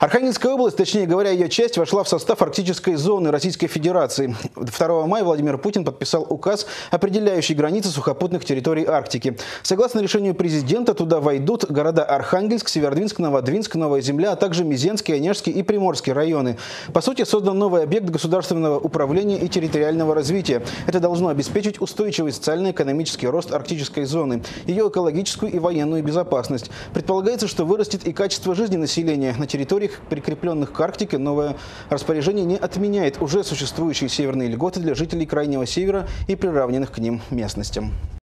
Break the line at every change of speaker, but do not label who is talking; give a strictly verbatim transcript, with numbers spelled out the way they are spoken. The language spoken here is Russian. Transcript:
Архангельская область, точнее говоря, ее часть, вошла в состав арктической зоны Российской Федерации. второго мая Владимир Путин подписал указ, определяющий границы сухопутных территорий Арктики. Согласно решению президента, туда войдут города Архангельск, Северодвинск, Новодвинск, Новая Земля, а также Мизенский, Онежский и Приморский районы. По сути, создан новый объект государственного управления и территориального развития. Это должно обеспечить устойчивый социально-экономический рост арктической зоны, ее экологическую и военную безопасность. Предполагается, что вырастет и качество жизни населения на территориях, прикрепленных к Арктике. Новое распоряжение не отменяет уже существующие северные льготы для жителей Крайнего Севера и приравненных к ним местностям.